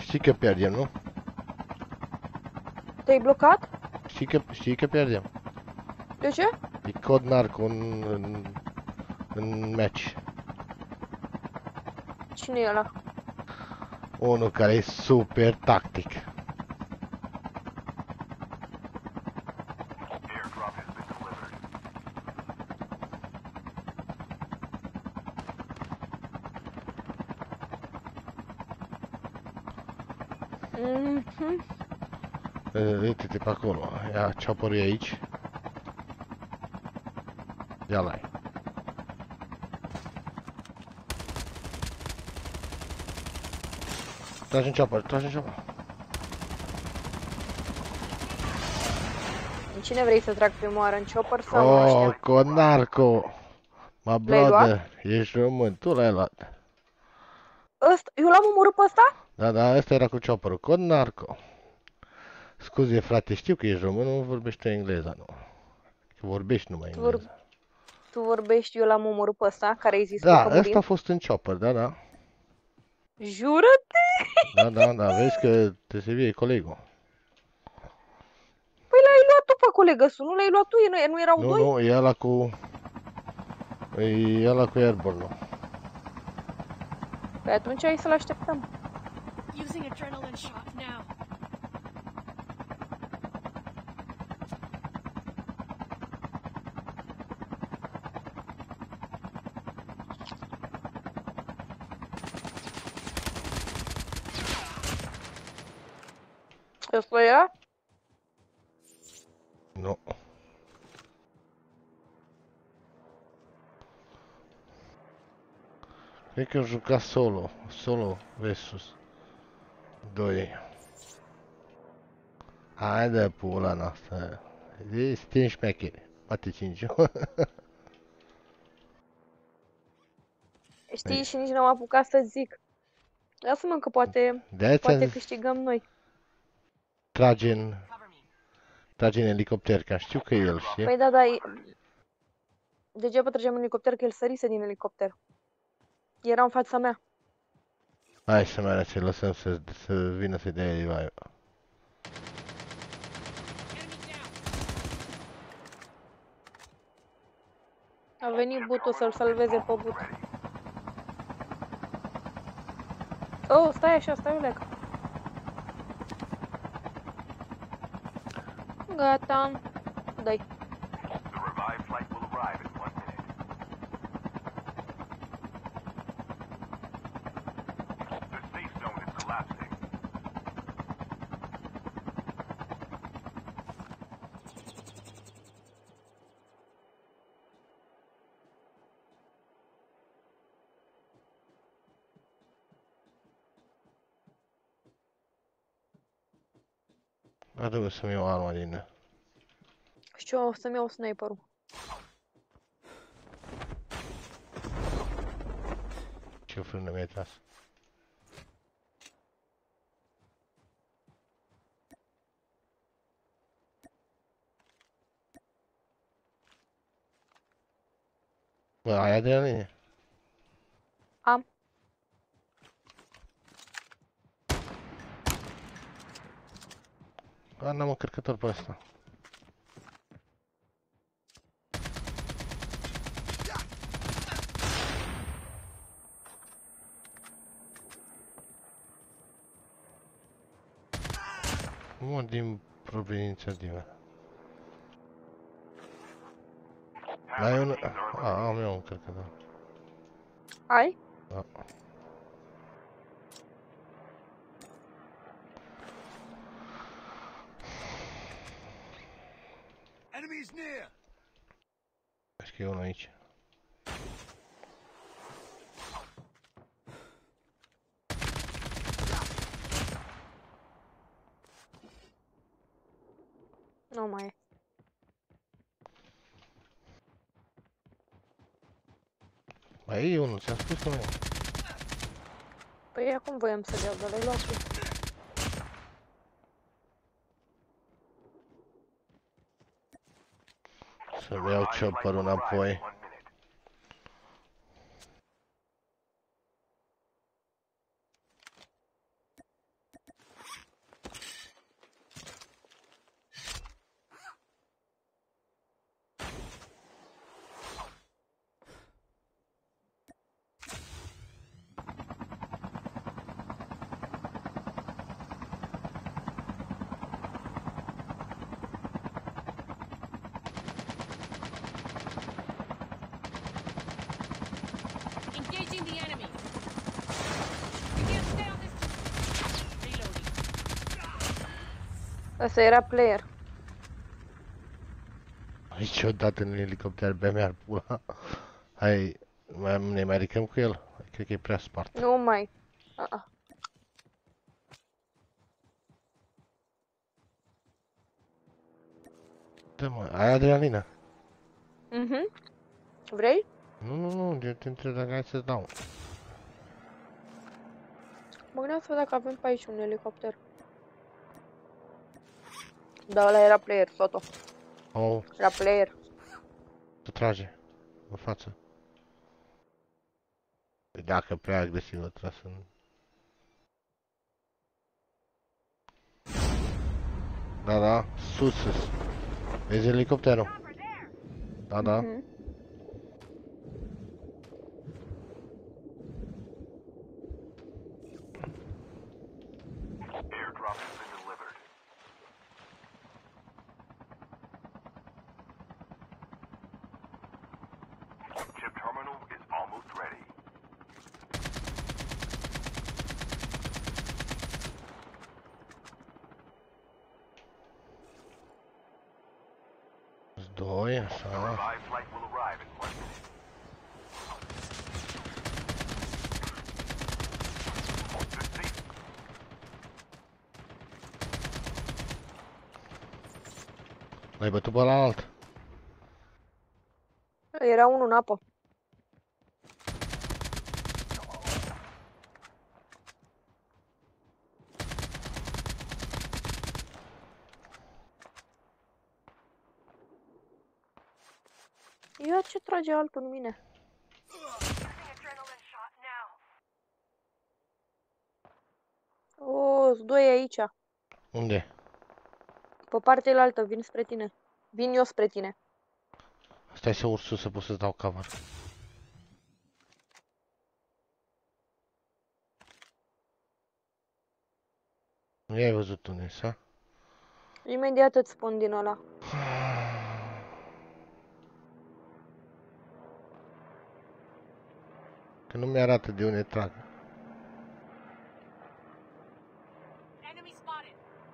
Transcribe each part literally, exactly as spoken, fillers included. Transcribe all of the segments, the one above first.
Știi că pierdem, nu? Te-ai blocat? Știi că, știi că pierdem. De ce? E cod narco în, în, în match. Cine e ăla? Unul care e super tactic. Mhm. Uite-te pe acolo. Ia chopper e aici. Ia l-ai. Tragi în chopper, tragi în chopper. Cine vrei să trag prima oară, în chopper sau în Oh, ăștia? cod narco. My L-ai luat? brother. Ești român. Tu l-ai luat. Ăsta, eu l-am omorât pe ăsta? Da, da, ăsta era cu chopperul. Cod narco. Scuze, frate, știu că ești român, nu vorbești engleza, nu. Că vorbești numai Tu, vor, engleza. tu vorbești, eu l-am omorât pe ăsta, care ai zis tu Da, că ăsta a murim? fost în chopper, da, da. Jură-te! Da, da, da, vezi că te se vie colegul. Păi l-ai luat tu pe colegăsul, nu l-ai luat tu, nu, nu erau Nu, doi? nu, e ăla cu... E ăla cu airborne-ul. Păi atunci hai să-l așteptăm. Using adrenaline shot now. Ăsta era? Nu. Cred că juca solo. Solo versus doi. Hai de pula noastră. Suntem șmecheri. Poate cinci. Știi, și nici n-am apucat să zic. Lasă-mă că poate, De-aia ți-am poate zis, câștigăm noi. trage în... Trage în elicopter, că știu că e el, știi? Păi da, da, e- degeaba trăgeam în elicopter, că el sărise din elicopter. Era în fața mea. Hai să mai arăți, lăsăm să, să vină să dea revive. A venit butul să-l salveze pe but. Oh, stai așa, stai Oleg. Gata. Dai. The revived flight will arrive in one minute. The safe zone is collapsing. Adu-mi să-mi iau arma din... Și eu o să-mi iau sniperul. Ce frână mi-ai tras? Bă, ai adrenaline? Am. A, n-am încărcător pe ăsta. Mă, din proprie inițiativă. N-ai un... A, am eu un încărcător. Ai? Da. Enemies near! Cred că e unul aici. Nu mai e. Mai e unul, ți-am spus că nu e. Păi acum voiam să-l iau, dar l-ai luat tu. Să-mi iau chopper-ul înapoi. Ăsta era player. Niciodată în elicopter bea mi-ar pula. Hai, mai, ne mai ridicăm cu el? Cred că e prea spart. Nu mai. Uh-uh. Da, mă, ai adrenalină? Mhm. Vrei? Nu, nu, nu, eu te întreb dacă ai să-ți dau. Mă gândeam să văd dacă avem pe aici un elicopter. Da, ăla era player, Toto. Oh, Era player. se trage. În față. Dacă prea agresiv o tras în... Da, da, sus, sus. Vezi elicopterul? Da, da. Mhm. Airdrop has been delivered. Chip terminal is almost ready. Doi, The așa. revived flight will arrive in one minute. The safe L-ai bătut pe la alt. Era unul în apă. Ia ce trage altul în mine. Using adrenaline shot now. O, sunt doi aici. Unde? Pe partea elaltă, vin spre tine. Vin eu spre tine. Stai să urc sus să pot să-ți dau cover. Nu i-ai văzut unde, sa? Imediat îți spun din ăla. Că nu mi-arată de unde trag. Enemy spotted.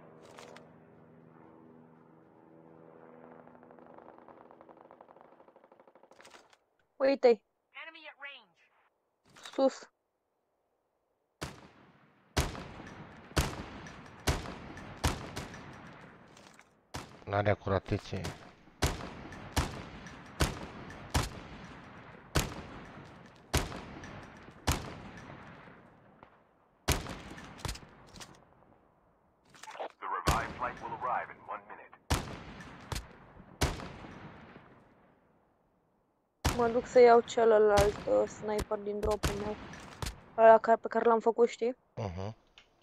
Uite-i, Enemy at range. sus. N-are acuratețe. The revived flight will arrive in one minute. Mă duc să iau celălalt uh, sniper din dropul meu. Ăla care, pe care l-am făcut, știi? Uh-huh.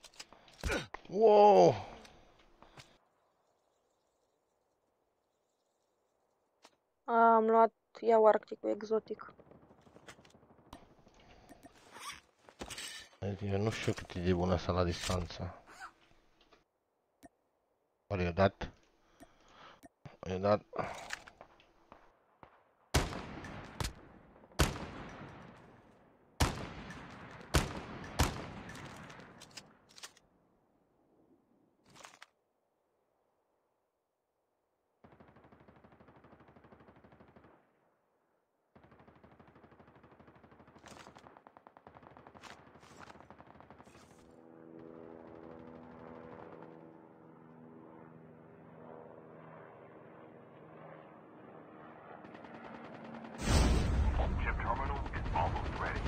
Wow! Am luat, iau arcticul exotic. Eu nu știu cât e de bună asta la distanță. Ori i-a dat. I-a dat. Chip terminal is almost ready.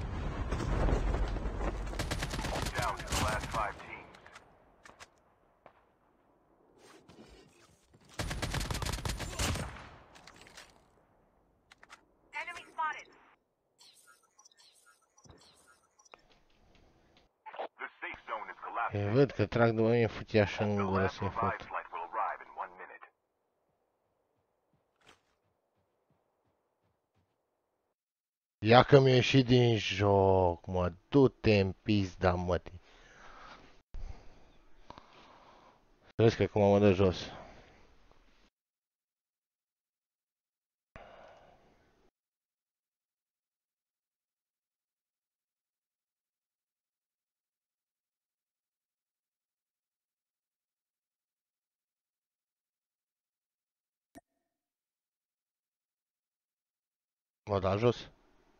Down to the last five teams. Enemy spotted. The safe zone is E, collapsing. văd că trag după mine futiaș The în gură last să-i revived fut. flight will arrive in one minute. Ia că mi-a ieșit din joc, mă. Du-te în pizda, mătii. Vezi că cum mă dă jos. M-a dat jos.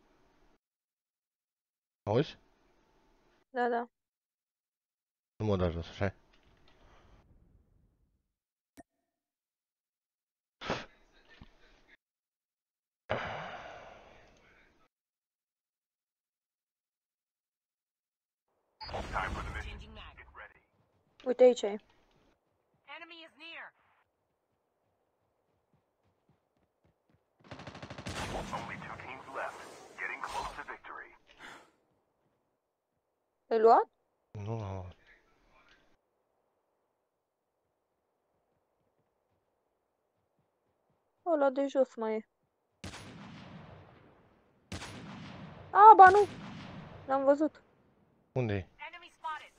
Auzi? Da, da. Nu m-a dat jos, așa. Time for the mission. Changing mag. Get ready. Uite aici e. Enemy is near. Only two teams left. Getting close to victory. L-ai luat? Nu, nu. Ăla de jos mai e. A, ba nu! L-am văzut. Unde-i? Enemy spotted.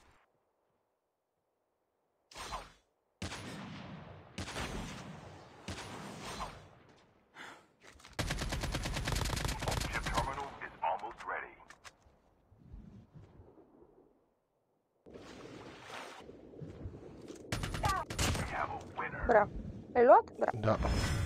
Chip terminal is almost ready. We have a winner. Bravo. L-ai luat? Bravo. Da.